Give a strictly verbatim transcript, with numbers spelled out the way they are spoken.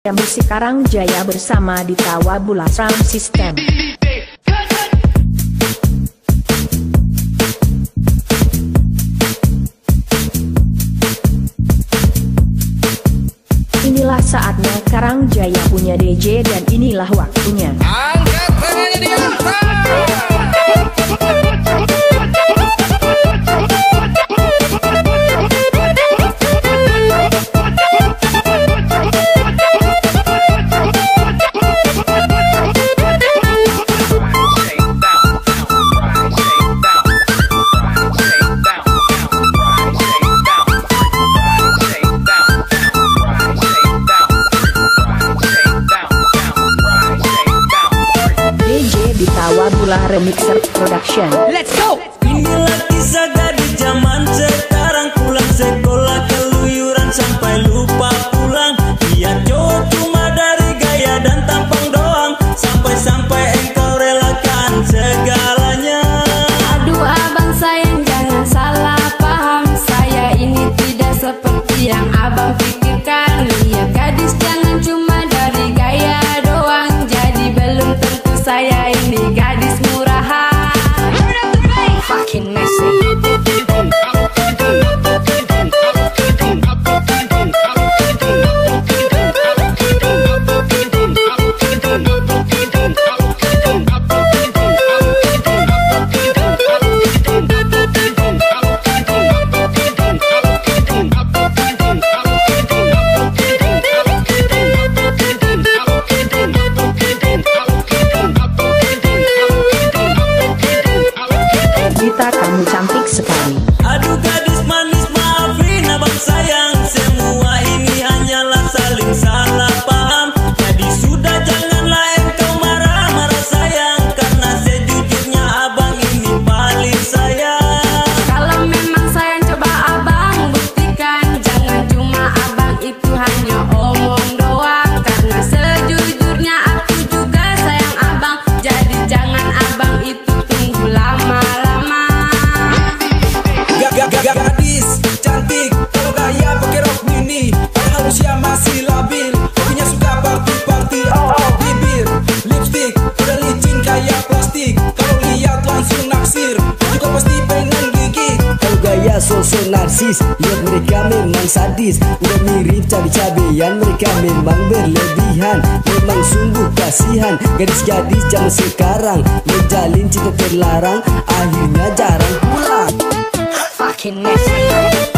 Musik Karangjaya bersama Dita Wabula Sound System. Inilah saatnya Karangjaya punya D J dan inilah waktunya. Angkat tangannya di atas. Dita Wabula Remixer Production. Let's go. Inilah kisah gadis zaman sekarang, pulang sekolah keluyuran sampai lupa pulang. Dia cowok cuma dari gaya dan tampang doang, sampai-sampai engkau relakan segalanya. Aduh abang sayang jangan salah paham, saya ini tidak seperti yang abang pikirkan. Lihat gadis jangan cuma dari gaya doang, jadi belum tentu saya ini gadis murahan. Fucking messy. Dita, kamu cantik sekali. Aduh gadis manis maafin abang sayang, semua ini hanyalah saling salah paham. Jadi sudah janganlah engkau marah-marah sayang, karena sejujurnya abang ini paling sayang. Kalau memang sayang coba abang buktikan, jangan cuma abang itu hanya omong doang, karena sejujurnya aku juga sayang abang. Jadi jangan abang itu tunggu lama-lama. Gadis cantik, kalau gaya pakai rok mini, padahal usia masih labil, hobinya suka party-party. Bibir, lipstick, udah licin kayak plastik, kalau lihat langsung naksir, juga pasti pengen gigit. Kalau gaya so-so narsis, lihat mereka memang sadis, udah mirip cabai-cabian, mereka memang berlebihan, memang sungguh kasihan. Gadis-gadis zaman sekarang menjalin cinta terlarang, akhirnya jarang pulang. Fucking messy.